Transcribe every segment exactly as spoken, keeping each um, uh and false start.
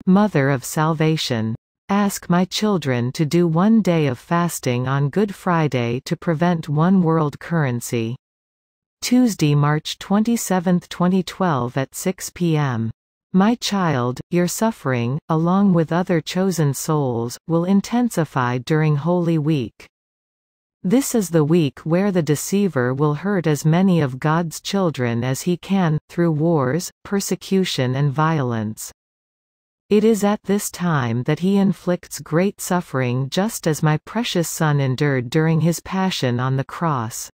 Mother of Salvation. Ask my children to do one day of fasting on Good Friday to prevent one world currency. Tuesday, March twenty-seventh, twenty twelve at six p m My child, your suffering, along with other chosen souls, will intensify during Holy Week. This is the week where the deceiver will hurt as many of God's children as he can, through wars, persecution and violence. It is at this time that he inflicts great suffering, just as my precious Son endured during his passion on the cross.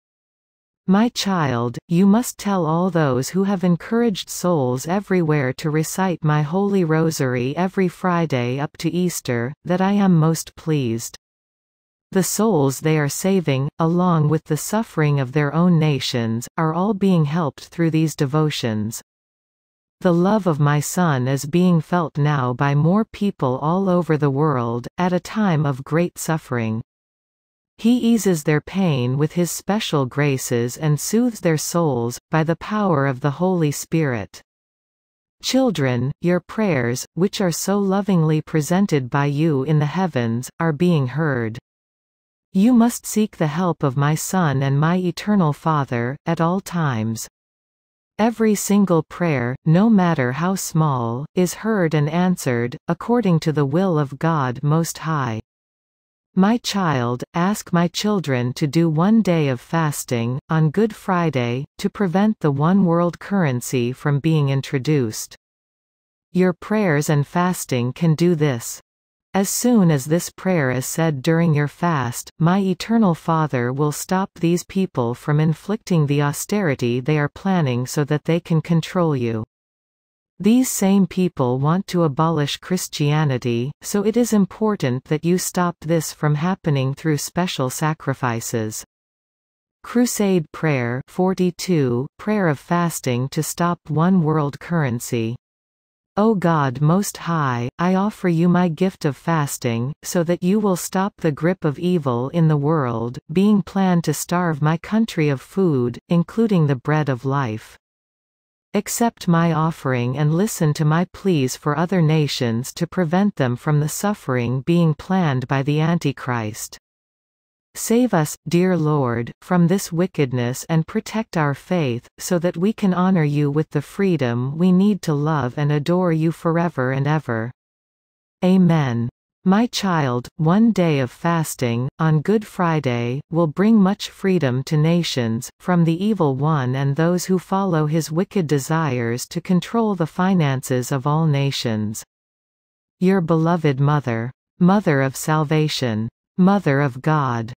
My child, you must tell all those who have encouraged souls everywhere to recite my Holy Rosary every Friday up to Easter, that I am most pleased. The souls they are saving, along with the suffering of their own nations, are all being helped through these devotions. The love of my Son is being felt now by more people all over the world, at a time of great suffering. He eases their pain with his special graces and soothes their souls, by the power of the Holy Spirit. Children, your prayers, which are so lovingly presented by you in the heavens, are being heard. You must seek the help of my Son and my Eternal Father, at all times. Every single prayer, no matter how small, is heard and answered, according to the will of God Most High. My child, ask my children to do one day of fasting, on Good Friday, to prevent the one world currency from being introduced. Your prayers and fasting can do this. As soon as this prayer is said during your fast, my Eternal Father will stop these people from inflicting the austerity they are planning so that they can control you. These same people want to abolish Christianity, so it is important that you stop this from happening through special sacrifices. Crusade Prayer forty-two, Prayer of Fasting to Stop One World Currency. O God Most High, I offer you my gift of fasting, so that you will stop the grip of evil in the world, being planned to starve my country of food, including the bread of life. Accept my offering and listen to my pleas for other nations to prevent them from the suffering being planned by the Antichrist. Save us, dear Lord, from this wickedness and protect our faith, so that we can honor you with the freedom we need to love and adore you forever and ever. Amen. My child, one day of fasting, on Good Friday, will bring much freedom to nations, from the evil one and those who follow his wicked desires to control the finances of all nations. Your beloved Mother. Mother of Salvation. Mother of God.